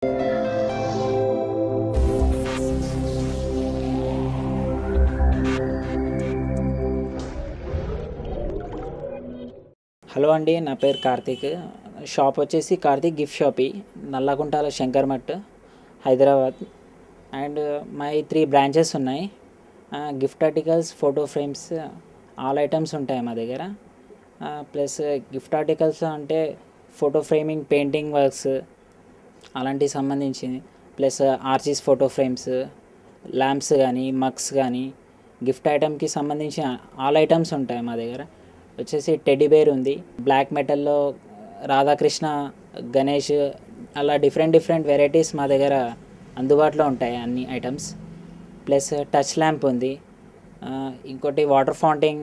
Hello అండి, నా పేరు కార్తీక్. షాప్ వచ్చేసి Karthik gift shoppe, Nallaguntala Shankar Mutt, Hyderabad. And my 3 branches ఉన్నాయి. Gift articles, photo frames, all items ఉంటాయి మా దగ్గర. ప్లస్ గిఫ్ట్ ఆర్టికల్స్ అంటే ఫోటో ఫ్రేమింగ్, పెయింటింగ్ వర్క్స్ అలాంటివి సంబంధించింది. Plus Archies photo frames, lamps కానీ, మగ్స్ కానీ, గిఫ్ట్ ఐటమ్కి సంబంధించిన ఆల్ ఐటమ్స్ ఉంటాయి మా దగ్గర. వచ్చేసి టెడ్డీ బేర్ ఉంది, బ్లాక్ మెటల్లో రాధాకృష్ణ, గణేష్, అలా డిఫరెంట్ వెరైటీస్ మా దగ్గర అందుబాటులో ఉంటాయి అన్ని ఐటమ్స్. ప్లస్ టచ్ ల్యాంప్ ఉంది. ఇంకోటి వాటర్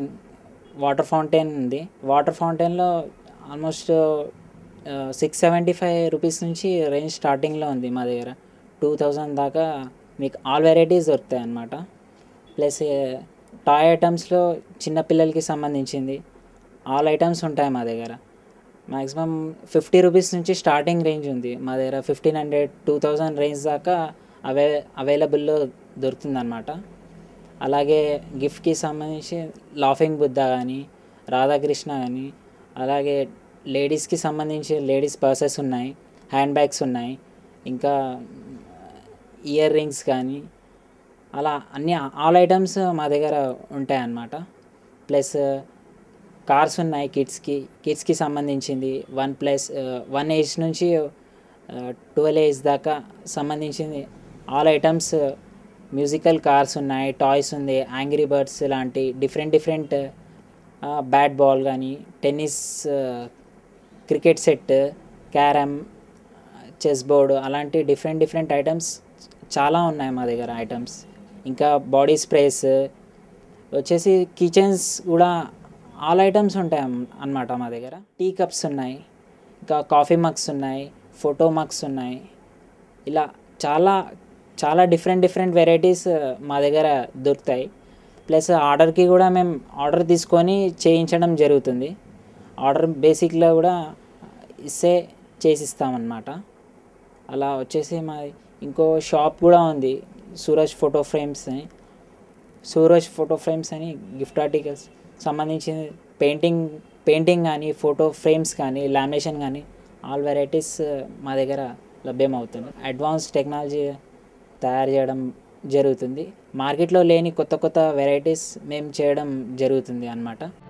ఫౌంటైన్ ఉంది. వాటర్ ఫౌంటైన్లో ఆల్మోస్ట్ 675 రూపీస్ నుంచి రేంజ్ స్టార్టింగ్లో ఉంది మా దగ్గర. 2000 దాకా మీకు ఆల్ వెరైటీస్ దొరుకుతాయి అన్నమాట. ప్లస్ టాయ్ ఐటమ్స్లో చిన్నపిల్లలకి సంబంధించింది ఆల్ ఐటమ్స్ ఉంటాయి మా దగ్గర. మ్యాక్సిమం 50 రూపీస్ నుంచి స్టార్టింగ్ రేంజ్ ఉంది మా దగ్గర. 1500, 2000 రేంజ్ దాకా అవైలబుల్లో దొరుకుతుందన్నమాట. అలాగే గిఫ్ట్కి సంబంధించి లాఫింగ్ బుద్ధ కానీ, రాధాకృష్ణ కానీ, అలాగే లేడీస్కి సంబంధించి లేడీస్ పర్సెస్ ఉన్నాయి, హ్యాండ్ బ్యాగ్స్ ఉన్నాయి, ఇంకా ఇయర్ రింగ్స్ కానీ, అలా అన్ని ఆల్ ఐటమ్స్ మా దగ్గర ఉంటాయి అన్నమాట. ప్లస్ కార్స్ ఉన్నాయి కిడ్స్కి సంబంధించింది. 1 ఏజ్ నుంచి 12 ఏజ్ దాకా సంబంధించింది ఆల్ ఐటమ్స్. మ్యూజికల్ కార్స్ ఉన్నాయి, టాయ్స్ ఉంది, యాంగ్రీ బర్డ్స్ లాంటి డిఫరెంట్ బ్యాట్ బాల్ కానీ, tennis, cricket set, carrom, chess board అలాంటి డిఫరెంట్ ఐటమ్స్ చాలా ఉన్నాయి మా దగ్గర ఐటమ్స్. ఇంకా బాడీ స్ప్రేస్ వచ్చేసి కిచెన్స్ కూడా ఆల్ ఐటమ్స్ ఉంటాయి అన్నమాట మా దగ్గర. టీ కప్స్ ఉన్నాయి, ఇంకా కాఫీ మగ్స్ ఉన్నాయి, ఫోటో మగ్స్ ఉన్నాయి. ఇలా చాలా డిఫరెంట్ వెరైటీస్ మా దగ్గర దొరుకుతాయి. ప్లస్ ఆర్డర్కి కూడా మేము ఆర్డర్ తీసుకొని చేయించడం జరుగుతుంది. ఆర్డర్ బేసిక్లో కూడా ఇస్తే చేసిస్తామన్నమాట. అలా వచ్చేసి మా ఇంకో షాప్ కూడా ఉంది, సూరజ్ ఫోటో ఫ్రేమ్స్ అని గిఫ్ట్ ఆర్టికల్స్ సంబంధించిన పెయింటింగ్ కానీ, ఫోటో ఫ్రేమ్స్ కానీ, లామినేషన్ కానీ ఆల్ వెరైటీస్ మా దగ్గర లభ్యమవుతుంది. అడ్వాన్స్ టెక్నాలజీ తయారు చేయడం జరుగుతుంది. మార్కెట్లో లేని కొత్త వెరైటీస్ మేము చేయడం జరుగుతుంది అన్నమాట.